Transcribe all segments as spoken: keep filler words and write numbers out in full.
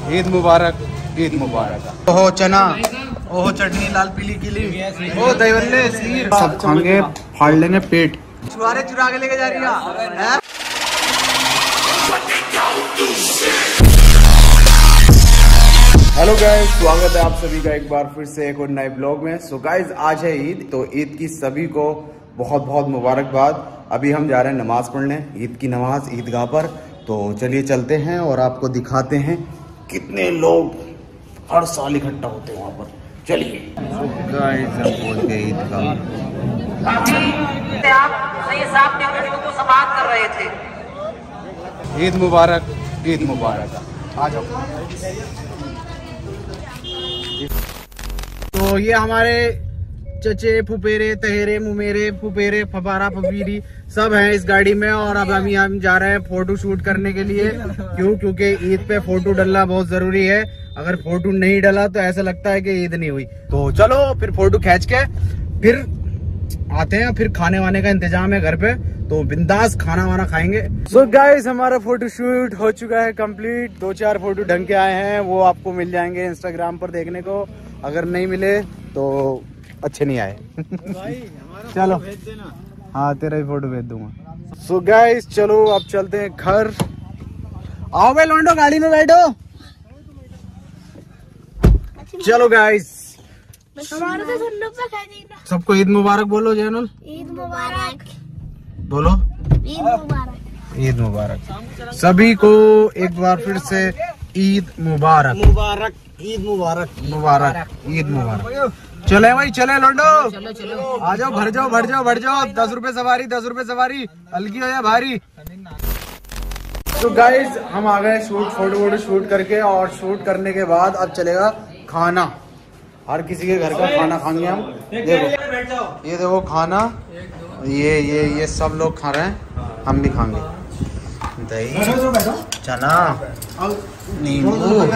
ईद मुबारक, ईद मुबारक। ओहो चना, ओहो चटनी लाल पीली कीली, ओ दही बल्ले सीर सब खाएंगे, फाड़ लेंगे पेट। छुआरे चुरा के लेके जा रही है। हेलो गाइस, स्वागत है आप सभी का एक बार फिर से एक और नए ब्लॉग में। सो गाइस, आज है ईद, तो ईद की सभी को बहुत बहुत मुबारकबाद। अभी हम जा रहे हैं नमाज पढ़ने, ईद की नमाज ईदगाह पर। तो चलिए चलते हैं और आपको दिखाते हैं कितने लोग हर साल इकट्ठा होते हैं वहाँ पर। चलिए गाइस, हम पहुंच गए ईदगाह। को समाप्त कर रहे थे। ईद मुबारक, ईद मुबारक। आ जाओ। तो ये हमारे चचे फुपेरे तहेरे मुमेरे फुपेरे फपारा फपीरी सब हैं इस गाड़ी में, और अब हम हम जा रहे हैं फोटो शूट करने के लिए। क्यों? क्योंकि ईद पे फोटो डलना बहुत जरूरी है। अगर फोटो नहीं डला तो ऐसा लगता है कि ईद नहीं हुई। तो चलो फिर फोटो खींच के फिर आते हैं। फिर खाने वाने का इंतजाम है घर पे, तो बिंदास खाना वाना खाएंगे। सो so गाइस, हमारा फोटो शूट हो चुका है कंप्लीट। दो चार फोटो ढंग के आए हैं, वो आपको मिल जाएंगे इंस्टाग्राम पर देखने को। अगर नहीं मिले तो अच्छे नहीं आए। चलो हाँ, तेरा भी फोटो भेज दूंगा। सो गाइस चलो अब चलते हैं घर। आओ भाई लौंडो, गाड़ी में बैठो। चलो गाइस, सबको ईद मुबारक बोलो। जैनुल, ईद मुबारक बोलो। ईद मुबारक, ईद मुबारक सभी को एक बार फिर से। ईद मुबारक, मुबारक, ईद मुबारक, मुबारक, ईद मुबारक। चले भाई, चले लौंडो, चलो चलो, आ जाओ, भर जाओ भर जाओ भर जाओ। दस रुपए सवारी, दस रुपए सवारी, हल्की हो या भारी। तो गाइस, हम आ गए शूट फोटो वोटो शूट करके, और शूट करने के बाद अब चलेगा खाना। हर किसी के घर का खाना खाएंगे हम। देखो, ये देखो खाना, ये ये ये सब लोग खा रहे हैं, हम भी खाएंगे। दही, चना, नींबू,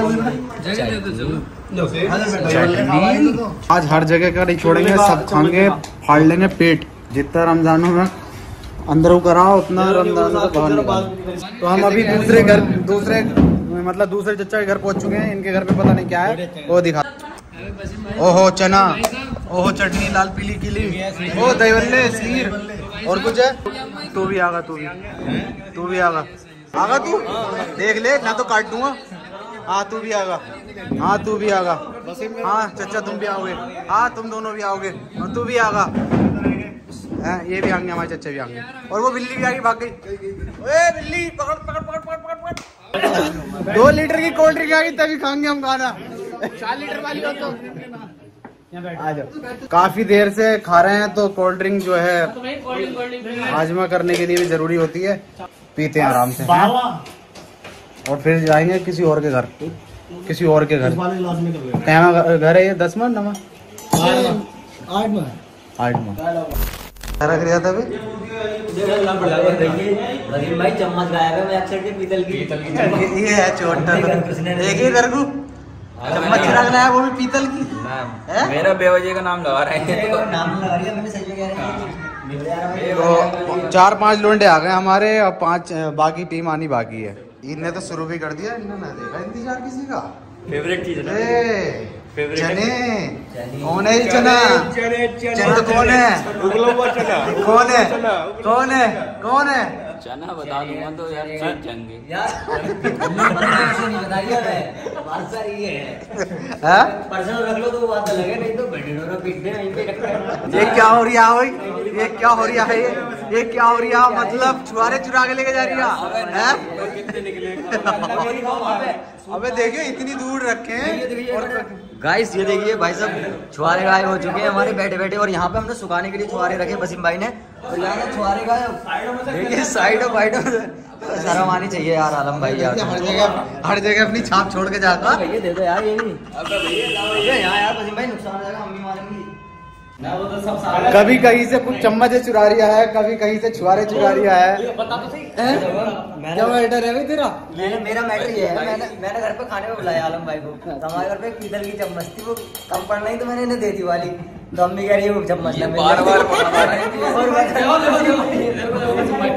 चटनी। आज हर जगह का नहीं छोड़ेंगे, सब खाएंगे, फाड़ लेंगे पेट। जितना रमजानों में अंदर कराओ उतना रमजान को बाहर निकालो। तो हम अभी दूसरे घर, दूसरे मतलब दूसरे चचा के घर पहुंच चुके हैं। इनके घर पे पता नहीं क्या है, वो दिखा। ओहो चना, ओहो चटनी लाल पीली कीली, ओ दही बल्ले सीर और कुछ है। तू भी आगा, तू भी तू भी आगा आगा तू देख ले ना तो काट दूंगा। हाँ तू भी आगा, हाँ तू भी आगा, हाँ चचा तुम भी आओगे, हाँ तुम दोनों भी आओगे, और तू भी आगा। ये भी आएंगे, हमारे चचा भी आएंगे। और वो बिल्ली भी आ गई, भाग गई। ओए बिल्ली, पकड़ पकड़ पकड़ पकड़ पकड़। दो लीटर की कोल्ड ड्रिंक आ गई, तभी खाएंगे हम खाना। चार लीटर वाली हो तो आ जाओ। काफी देर से खा रहे हैं, तो कोल्ड ड्रिंक जो है हाजमा करने के लिए भी जरूरी होती है। पीते हैं आराम से, और फिर जाएंगे किसी और के घर, किसी और के घर। क्या घर है ये? दस मन नवा आठ मन आठ मन रख दिया था भाई। भाई चम्मच गायब है, मैं अक्सर के पीतल की। ये है छोटा, देखिए इधर को चम्मच रख रहा है, वो भी पीतल की। मेरा बेवजह का नाम लगा रहे हैं। नाम लगा रही है, मैंने सही कह रहा है। तो चार पांच लोंडे आ गए हमारे, और पांच बाकी टीम आनी बाकी है। इनने तो शुरू भी कर दिया, इन्होंने देखा इंतजार किसी का। फेवरेट चीज है, चने कौन है? चना चना कौन है? कौन है? कौन है? कौन है? चना बता दूंगा तो यार जीत जाएंगे यार। पर्सनल रख लो तो बात अलग है, नहीं तो बंडोरा पीटने वहीं पे रखते हैं। ये क्या हो रहा है? ये क्या हो रहा है? ये क्या हो रहा है? मतलब छुआरे चुरा के लेके जा रही है। अबे देखिए, इतनी दूर रखे हैं। गाइस ये देखिए भाई साहब, छुआरे गायब हो चुके हैं हमारे बैठे बैठे, और यहाँ पे हमने सुखाने के लिए छुआरे रखे वसीम भाई ने, और यहाँ पे छुआरे गायब। देखिए साइड ऑफ साइड शर्म आनी चाहिए यार आलम भाई यार। हर जगह हर जगह अपनी छाप छोड़ के जाता। भैया दे दो यार, ये नहीं यहाँ यार वसीम भाई नुकसान हो जाएगा, हम भी मारेंगे। कभी कहीं से कुछ चम्मच चुरा रिया है, कभी कहीं से छुआरे चुरा रिया है। बता तो सही, क्या मैटर है भाई तेरा? मैंने मेरा मैटर ये है, मैंने मैंने घर पे खाने में बुलाया आलम भाई को, तो हमारे घर पे पीतल की चम्मच थी, वो कम पड़ नहीं तो मैंने इन्हें दे दी वाली। तो अम्मी कह रही है वो चम्मच बार बार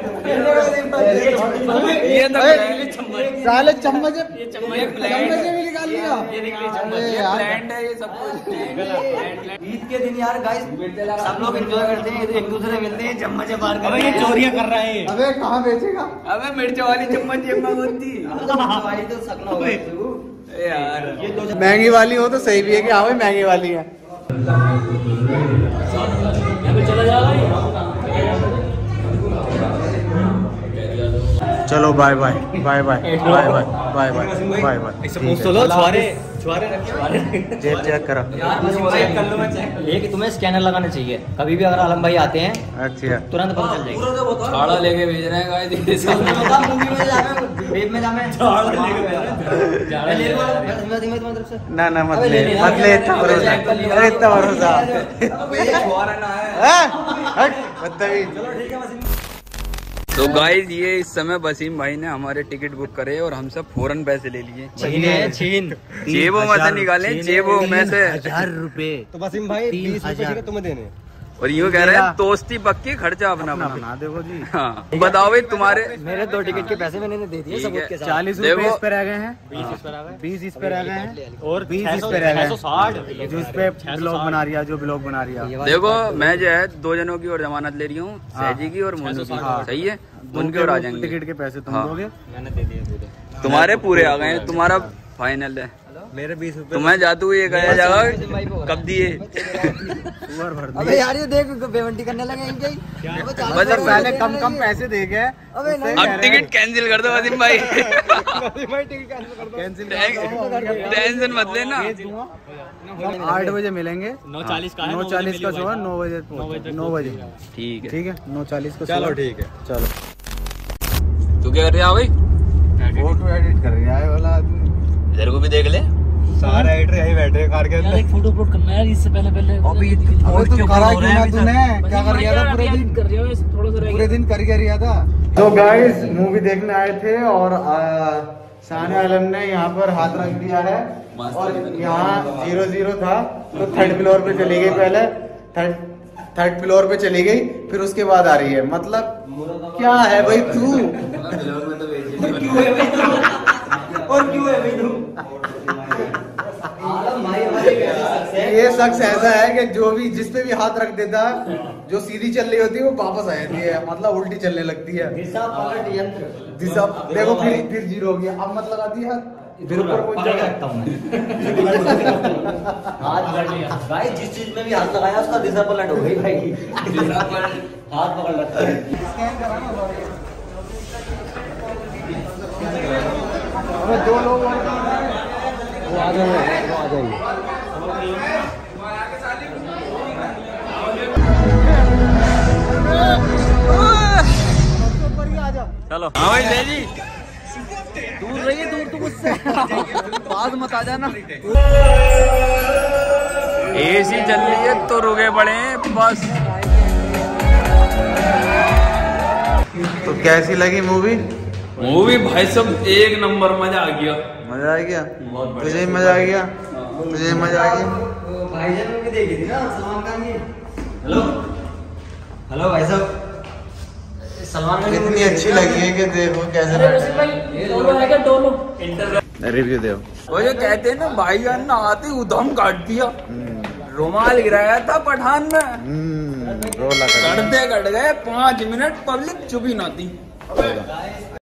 साले चम्मच चम्मच दिया। अरे यार प्लान्ड है ये सब कुछ। ईद के दिन यार गाइस सब लोग एंजॉय करते हैं, एक दूसरे से मिलते हैं, चम्मच बाहर करते अबे ये हैं। चोरियां कर रहा है। अबे कहाँ बेचेगा? अबे मिर्च वाली चम्मच जेब में होती भाई तो सकला हो गया तू। यार। ये दो महंगी वाली हो तो सही भी है कि हाँ भाई महंगी वाली है। चला जाएगा। चलो bye bye bye bye bye bye bye bye bye bye. छुआरे छुआरे छुआरे चेक चेक करो। ये कि तुम्हें स्कैनर लगाना चाहिए, कभी भी अगर आलम भाई आते हैं अच्छा तुरंत पता चल जाएगा। छाड़ा लेके भेज रहे हैं गाइस धीरे से। मूवी में जावे, वेब में जावे, झाड़ लेके झाड़ ले लो धीमे धीमे तरफ से। ना ना मत अबे ले ले ले, मत ले इतना अबे भरोसा। ले ले, अरे इतना भरोसा। अबे ये छुआरा ना है। हैं? हट बदतमीज। चलो ठीक है वसीम। तो गाइस ये इस समय वसीम भाई ने हमारे टिकट बुक करे और हम सब फौरन पैसे ले लिए। छीन है छीन। जेबों में से निकाले, जेबों में से। हजार रुपए तो वसीम भाई बीस रुपए तुम्हें देने। और यूँ कह रहे हैं दोस्ती पक्की, खर्चा अपना अपना अपना। बना देखो जी। हाँ बताओ भाई तुम्हारे। मेरे दो टिकट के पैसे मैंने दे दिए ठीक सबूत है। के साथ। चालीस रुपए देखो। इस पे रह गए हैं, बीस इस पर आ गए बीस इस पे रह गए हैं और बीस इस पे रह गए छह सौ साठ हैं। जो इस पे ब्लॉग बना रही है, जो ब्लॉग बना रही है। ये वाला देखो मैं जो है दो जनों की और जमानत ले रही हूँ, सहजी की और मोनू की। हाँ। सही है, उनके दो और आ के जाएंगे। टिकट के पैसे तुम हाँ। दोगे। मैंने दे दिए पूरे। तुम्हारे पूरे आ गए हैं, तुम्हारा फाइनल है। मेरे बीस रुपए तुम्हें जादू ये कहा जाएगा कब दिए। उमर भर दी। अबे यार ये देख पेमेंट करने लगे इनके ही। अबे चालीस बस अब रुपए पहले देने कम कम लगे। पैसे दे गए। अबे नहीं। अब टिकट कैंसिल कर दो वसीम भाई। कैंसिल टेंशन मत लेना। आठ बजे मिलेंगे। नौ चालीस का है। नौ चालीस का शो है, नौ बजे नौ बजे ठीक है ठीक है। नौ चालीस का चलो show है। ठीक है। चलो तू क्या कर रहा है भाई? फोटो एडिट कर रहा है वाला आदमी। इधर को भी देख ले। सारे एडिटर यही बैठे हैं कार के अंदर। एक फोटो अपलोड करना है इससे पहले पहले। अबे तू करा क्यों ना तूने? क्या कर रहा था पूरे दिन? कर रही हूँ थोड़ा सा रह पूरे दिन कर क्या रिया था? तो गाइस मूवी देखने आए थे और शान आलम ने यहाँ पर हाथ रख दिया है और यहाँ जीरो जीरो था तो थर्ड फ्लोर पे चली गई। पहले थर्ड थर्ड फ्लोर पे चली गई, फिर उसके बाद आ रही है। मतलब क्या है भाई तू? और क्यों है भाई तू? आलम भाई हमारे कैसे शख्स है? ये शख्स ऐसा है कि जो भी जिस पे भी हाथ रख देता है, जो सीधी चल रही होती है वो वापस आ जाती है, मतलब उल्टी चलने लगती है। दिशा पलट यंत्र। दिशा देखो फिर फिर जीरो हो गया। अब मत लगा दिया फिर ऊपर पहुंच पलट जाएगा। रखता हूं मैं। हाथ पलट लिया भाई, जिस चीज में भी हाथ लगाया उसका दिशा पलट हो गई भाई। दिशा पलट हाथ पकड़ रखता है। अबे दो लोग और वो आ जाएंगे, वो आ जाएंगे। चलो हाँ भाई जय जी। दूर रहिए, दूर तो मुझसे पास मत आ जाना। एसी चल रही है तो रुके पड़े हैं बस। तो कैसी लगी मूवी? मूवी भाई सब एक नंबर, मजा आ गया। मजा आ गया? तुझे मजा आ गया? तुझे मजा आ गया? भाईजान ने भी देखी थी ना सलमान खान की। हेलो हेलो भाई साहब, सलमान खान इतनी अच्छी लगी है कि देखो कैसे रिव्यू दो। वो जो कहते हैं ना भाईजान ना आते उधम काट दिया, रुमाल गिराया था पठान में, हम्म रोला कर कटते कट गए पाँच मिनट, पब्लिक चुप ही ना थी।